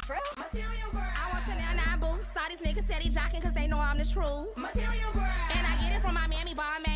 For real? Material girl. I want Chanel 9 boots. Saw these niggas said he jocking cause they know I'm the truth. Material girl. And I get it from my mammy bar.